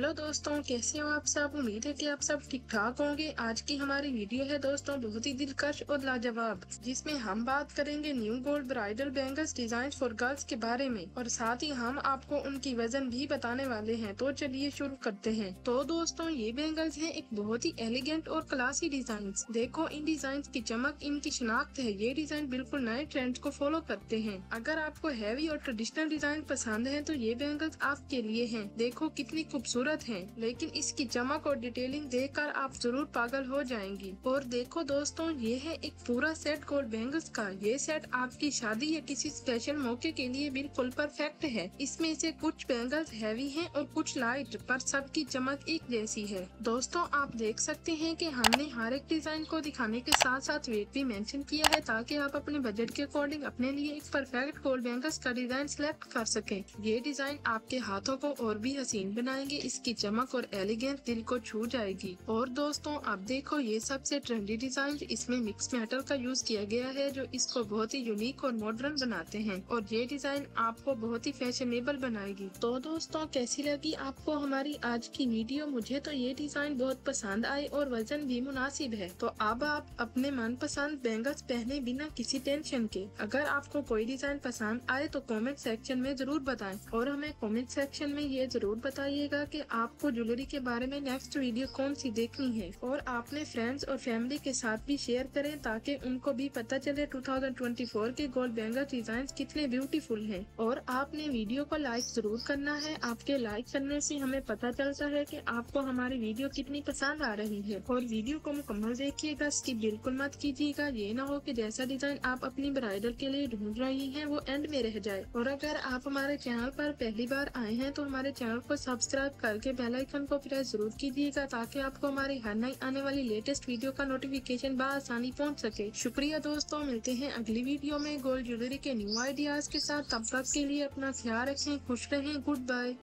Hello दोस्तों, कैसे हो आप सब। उम्मीद है कि आप सब ठीक ठाक होंगे। आज की हमारी वीडियो है दोस्तों बहुत ही दिलकश और लाजवाब, जिसमें हम बात करेंगे new gold bridal bangles design for girls के बारे में और साथ ही हम आपको उनकी वजन भी बताने वाले हैं। तो चलिए शुरू करते हैं। तो दोस्तों ये बैंगल्स हैं एक बहुत ही एलिगेंट और क्लासी डिजाइन। देखो इन डिजाइन की चमक, इनकी शिनाख्त है। ये डिजाइन बिल्कुल नए ट्रेंड्स को फॉलो करते हैं। अगर आपको हैवी और ट्रेडिशनल डिजाइन पसंद है तो ये बैंगल्स आपके लिए हैं। देखो कितनी खूबसूरत हैं, लेकिन इसकी चमक और डिटेलिंग देखकर आप जरूर पागल हो जाएंगी। और देखो दोस्तों ये है एक पूरा सेट गोल्ड बैंगल्स का। ये सेट आपकी शादी या किसी स्पेशल मौके के लिए बिल्कुल परफेक्ट है। इसमें से कुछ बैंगल्स हैवी हैं और कुछ लाइट, पर सबकी चमक एक जैसी है। दोस्तों आप देख सकते हैं कि हमने हर एक डिजाइन को दिखाने के साथ साथ वेट भी मेंशन किया है, ताकि आप अपने बजट के अकॉर्डिंग अपने लिए एक परफेक्ट गोल्ड बैंगल्स का डिजाइन सिलेक्ट कर सकें। ये डिजाइन आपके हाथों को और भी हसीन बनाएंगे। इसकी चमक और एलिगेंस दिल को छू जाएगी। और दोस्तों आप देखो ये सबसे ट्रेंडी डिजाइन, इसमें मिक्स मेटल का यूज किया गया है जो इसको बहुत ही यूनिक और मॉडर्न बनाते हैं। और ये डिजाइन आपको बहुत ही फैशनेबल बनाएगी। तो दोस्तों कैसी लगी आपको हमारी आज की वीडियो। मुझे तो ये डिजाइन बहुत पसंद आई और वजन भी मुनासिब है। तो अब आप अपने मनपसंद बैंगल्स पहने बिना किसी टेंशन के। अगर आपको कोई डिजाइन पसंद आए तो कमेंट सेक्शन में जरूर बताएं और हमें कमेंट सेक्शन में ये जरूर बताइएगा कि आपको ज्वेलरी के बारे में नेक्स्ट वीडियो कौन सी देखनी है। और आपने फ्रेंड्स और फैमिली के साथ भी शेयर करें ताकि उनको भी पता चले 2024 के गोल्ड बैंगल डिजाइन कितने ब्यूटीफुल हैं। और आपने वीडियो को लाइक जरूर करना है। आपके लाइक करने से हमें पता चलता है कि आपको हमारी वीडियो कितनी पसंद आ रही है। और वीडियो को मुकम्मल देखिएगा, स्किप बिल्कुल मत कीजिएगा। ये ना हो कि जैसा डिजाइन आप अपनी ब्राइडल के लिए ढूंढ रही हैं वो एंड में रह जाए। और अगर आप हमारे चैनल पर पहली बार आए हैं तो हमारे चैनल को सब्सक्राइब करके बेल आइकन को प्रेस जरूर कीजिएगा, ताकि आपको हमारी हर नई आने वाली लेटेस्ट वीडियो का नोटिफिकेशन बआसानी पहुंच सके। शुक्रिया दोस्तों, मिलते हैं अगली वीडियो में गोल्ड ज्वेलरी के न्यू आइडियाज के साथ। तब तक के लिए अपना ख्याल रखें, खुश रहें, गुड बाय।